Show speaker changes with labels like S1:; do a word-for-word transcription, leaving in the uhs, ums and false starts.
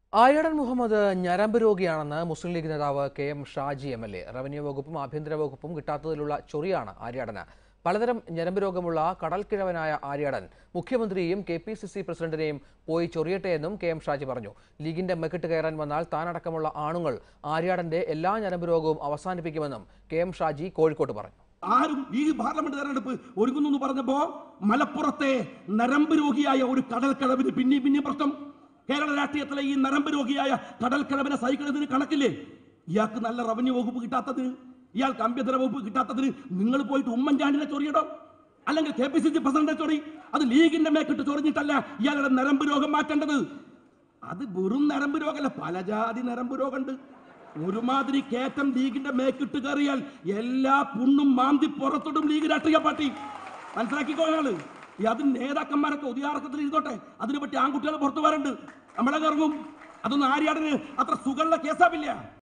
S1: ആര്യാടൻ മുഹമ്മദ് ഞരമ്പ് രോഗിയാണെന്ന് മുസ്ലിം ലീഗ് നേതാവ് K M Shaji M L A. Revenue വകുപ്പും ആഭ്യന്തര വകുപ്പും കിട്ടാത്തതിലുള്ള ചൊറിയാണ് ആര്യാടന്. പലതരം ഞരമ്പ് രോഗമുള്ള കടൽക്കിഴവനായ ആര്യാടൻ മുഖ്യമന്ത്രിയെയും കെ പി സി സി പ്രസിഡന്റിനെയും പോയി ചൊറിയട്ടെ എന്നും കെ എം ഷാജി പറഞ്ഞു. ലീഗിന്റെ മെക്കിട്ട് കയറാൻ വന്നാൽ താനടക്കമുള്ള ആണുങ്ങൾ ആര്യാടന്റെ എല്ലാ ഞരമ്പ് രോഗവും അവസാനിപ്പിക്കുമെന്നും കെ എം ഷാജി കോഴിക്കോട്ട് പറഞ്ഞു.
S2: ആരും ഈ പാർലമെന്റ് തെരഞ്ഞെടുപ്പ് ഒരുങ്ങുന്നു പറഞ്ഞപ്പോ മലപ്പുറത്തെ നരമ്പ് രോഗിയായ ഒരു കടൽക്കിഴവിന് പിന്നെയും പിന്നെയും പ്രശ്നം. കേരള രാഷ്ട്രീയത്തിലെ ഈ നരമ്പ് രോഗിയായ കടൽക്കിഴവിനെ സഹിക്കുന്നതിന് കണക്കില്ലേ? ഇയാൾക്ക് നല്ല റവന്യൂ വകുപ്പ് കിട്ടാത്തതിന്, ഇയാൾക്ക് ആഭ്യന്തര വകുപ്പ് കിട്ടാത്തതിന് നിങ്ങൾ പോയിട്ട് ഉമ്മൻചാണ്ടിനെ ചൊറിയടോ, അല്ലെങ്കിൽ കെ പി സി സി പ്രസിഡന്റിനെ ചൊറി. അത് ലീഗിന്റെ മേക്കിട്ട് ചൊറിഞ്ഞിട്ടല്ല ഇയാളുടെ നരമ്പ് രോഗം മാറ്റേണ്ടത്. അത് വെറും നരമ്പ് രോഗമല്ല, പല ജാതി നരമ്പ് രോഗമുണ്ട്. ഒരുമാതിരി കയറ്റം ലീഗിന്റെ മേക്കിട്ട് കയറിയാൽ എല്ലാ പുണ്ണും മാന്തി പുറത്തോട്ടും ലീഗ് രാഷ്ട്രീയ പാർട്ടി. മനസ്സിലാക്കിക്കോളാണ്. ഈ അതിന് നേതാക്കന്മാരൊക്കെ ഉദയാർക്കത്തിൽ ഇരുന്നോട്ടെ, അതിനെ പറ്റി ആൺകുട്ടികൾ പുറത്തു വരണ്ട്, നമ്മളെ ഇറങ്ങും. അതൊന്നും ആര്യാടന് അത്ര സുഖമുള്ള കേസാവില്ല.